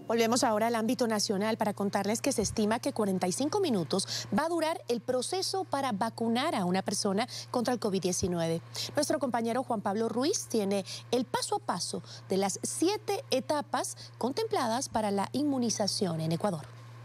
Volvemos ahora al ámbito nacional para contarles que se estima que 45 minutos va a durar el proceso para vacunar a una persona contra el COVID-19. Nuestro compañero Juan Pablo Ruiz tiene el paso a paso de las 7 etapas contempladas para la inmunización en Ecuador.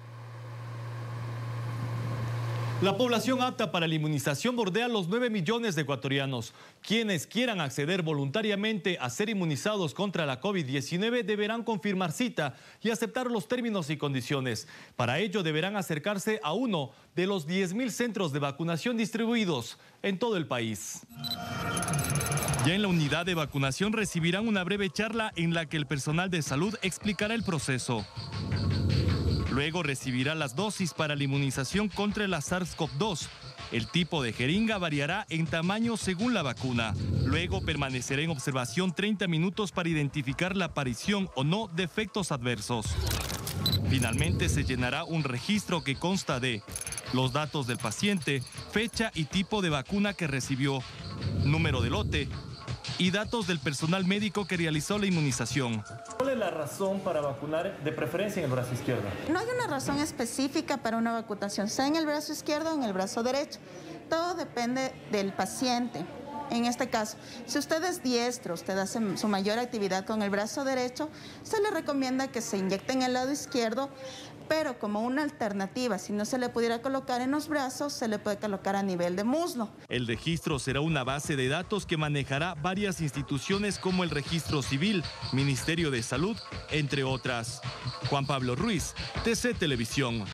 La población apta para la inmunización bordea los 9 millones de ecuatorianos. Quienes quieran acceder voluntariamente a ser inmunizados contra la COVID-19 deberán confirmar cita y aceptar los términos y condiciones. Para ello deberán acercarse a uno de los 10.000 centros de vacunación distribuidos en todo el país. Ya en la unidad de vacunación recibirán una breve charla en la que el personal de salud explicará el proceso. Luego recibirá las dosis para la inmunización contra la SARS-CoV-2. El tipo de jeringa variará en tamaño según la vacuna. Luego permanecerá en observación 30 minutos para identificar la aparición o no de efectos adversos. Finalmente se llenará un registro que consta de los datos del paciente, fecha y tipo de vacuna que recibió, número de lote y datos del personal médico que realizó la inmunización. ¿Cuál es la razón para vacunar de preferencia en el brazo izquierdo? No hay una razón específica para una vacunación, sea en el brazo izquierdo o en el brazo derecho. Todo depende del paciente. En este caso, si usted es diestro, usted hace su mayor actividad con el brazo derecho, se le recomienda que se inyecte en el lado izquierdo, pero como una alternativa, si no se le pudiera colocar en los brazos, se le puede colocar a nivel de muslo. El registro será una base de datos que manejará varias instituciones como el Registro Civil, Ministerio de Salud, entre otras. Juan Pablo Ruiz, TC Televisión.